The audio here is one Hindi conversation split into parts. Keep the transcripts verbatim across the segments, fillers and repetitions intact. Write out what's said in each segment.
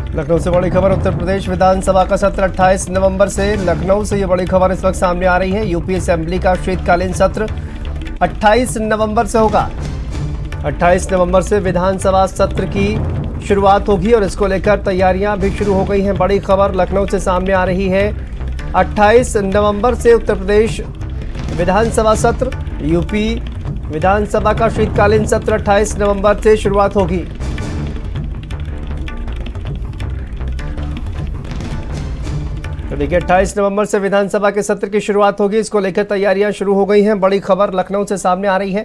लखनऊ से बड़ी खबर। उत्तर प्रदेश विधानसभा का सत्र अट्ठाईस नवंबर से। लखनऊ से ये बड़ी खबर इस वक्त सामने आ रही है। यूपी असेंबली का शीतकालीन सत्र अट्ठाईस नवंबर से होगा। अट्ठाईस नवंबर से विधानसभा सत्र की शुरुआत होगी और इसको लेकर तैयारियां भी शुरू हो गई हैं। बड़ी खबर लखनऊ से सामने आ रही है। अट्ठाईस नवंबर से उत्तर प्रदेश विधानसभा सत्र, यूपी विधानसभा का शीतकालीन सत्र अट्ठाईस नवंबर से शुरुआत होगी। तो देखिए, अट्ठाईस नवंबर से विधानसभा के सत्र की शुरुआत होगी। इसको लेकर तैयारियां शुरू हो गई हैं। बड़ी खबर लखनऊ से सामने आ रही है।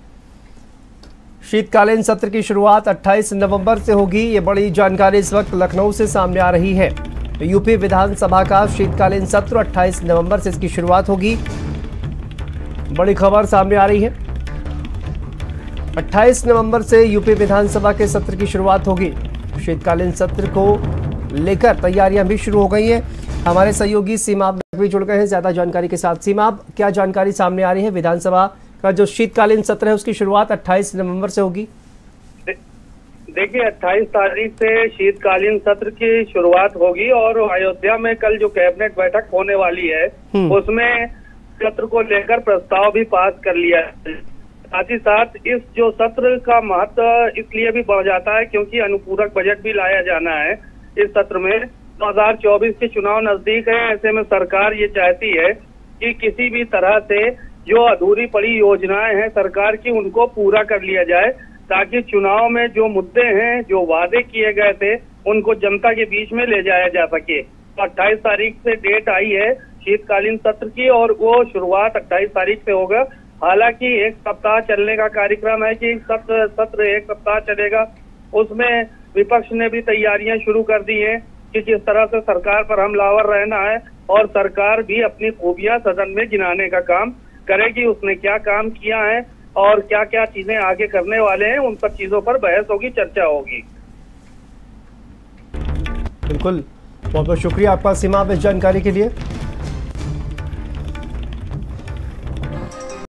शीतकालीन सत्र की शुरुआत अट्ठाईस नवंबर से होगी। ये बड़ी जानकारी इस वक्त लखनऊ से सामने आ रही है। यूपी विधानसभा का शीतकालीन सत्र अट्ठाईस नवंबर से इसकी शुरुआत होगी। बड़ी खबर सामने आ रही है। अट्ठाईस नवंबर से यूपी विधानसभा के सत्र की शुरुआत होगी। शीतकालीन सत्र को लेकर तैयारियां भी शुरू हो गई हैं। हमारे सहयोगी सीमा भी जुड़ गए हैं ज्यादा जानकारी के साथ। सीमा, क्या जानकारी सामने आ रही है? विधानसभा का जो शीतकालीन सत्र है उसकी शुरुआत अट्ठाईस नवंबर से होगी। देखिए, अट्ठाईस तारीख से शीतकालीन सत्र की शुरुआत होगी और अयोध्या में कल जो कैबिनेट बैठक होने वाली है उसमें सत्र को लेकर प्रस्ताव भी पास कर लिया है। साथ ही साथ इस जो सत्र का महत्व इसलिए भी बढ़ जाता है क्योंकि अनुपूरक बजट भी लाया जाना है इस सत्र में। दो हज़ार चौबीस के चुनाव नजदीक है, ऐसे में सरकार ये चाहती है कि किसी भी तरह से जो अधूरी पड़ी योजनाएं हैं सरकार की उनको पूरा कर लिया जाए, ताकि चुनाव में जो मुद्दे हैं, जो वादे किए गए थे, उनको जनता के बीच में ले जाया जा सके। तो अट्ठाईस तारीख से डेट आई है शीतकालीन सत्र की और वो शुरुआत अट्ठाईस तारीख से होगा। हालांकि एक सप्ताह चलने का कार्यक्रम है कि सत्र सत्र एक सप्ताह चलेगा। उसमें विपक्ष ने भी तैयारियां शुरू कर दी हैं कि जिस तरह से सरकार पर हमलावर रहना है और सरकार भी अपनी खूबियां सदन में गिनाने का काम करेगी। उसने क्या काम किया है और क्या क्या चीजें आगे करने वाले हैं, उन सब चीजों पर बहस होगी, चर्चा होगी। बिल्कुल, बहुत बहुत शुक्रिया आपका सीमा इस जानकारी के लिए।